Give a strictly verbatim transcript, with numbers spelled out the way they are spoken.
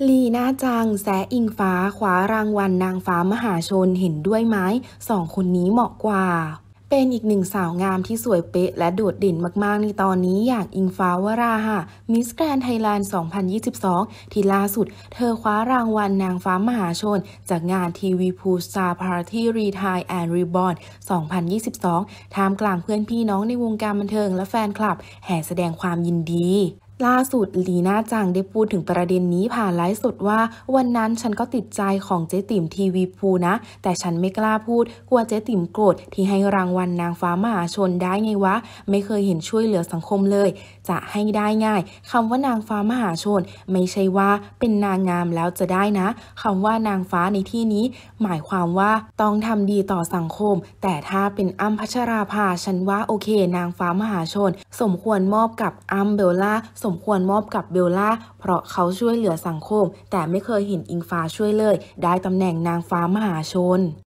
ลีน่าจังแซะอิงฟ้าคว้ารางวัลนางฟ้ามหาชนเห็นด้วยไหมสองคนนี้เหมาะกว่าเป็นอีกหนึ่งสาวงามที่สวยเป๊ะและโดดเด่นมากๆในตอนนี้อย่างอิงฟ้าวราหะมิสแกรนด์ไทยแลนด์ สองพันยี่สิบสอง ที่ล่าสุดเธอคว้ารางวัลนางฟ้ามหาชนจากงานทีวีพูสตาร์พาร์ตี้รีไทร์แอนด์รีบอร์น สองพันยี่สิบสอง ท่ามกลางเพื่อนพี่น้องในวงการบันเทิงและแฟนคลับแห่แสดงความยินดีล่าสุดลีน่าจังได้พูดถึงประเด็นนี้ผ่านไลฟ์สดว่าวันนั้นฉันก็ติดใจของเจ๊ติ๋มทีวีพูนะแต่ฉันไม่กล้าพูดกลัวเจ๊ติ๋มโกรธที่ให้รางวัลนางฟ้ามหาชนได้ไงวะไม่เคยเห็นช่วยเหลือสังคมเลยจะให้ได้ง่ายคำว่านางฟ้ามหาชนไม่ใช่ว่าเป็นนางงามแล้วจะได้นะคำว่านางฟ้าในที่นี้หมายความว่าต้องทำดีต่อสังคมแต่ถ้าเป็นอ้ำพัชราภาฉันว่าโอเคนางฟ้ามหาชนสมควรมอบกับอ้ำเบลล่าสมควรมอบกับเบลล่าเพราะเขาช่วยเหลือสังคมแต่ไม่เคยเห็นอิงฟ้าช่วยเลยได้ตำแหน่งนางฟ้ามหาชน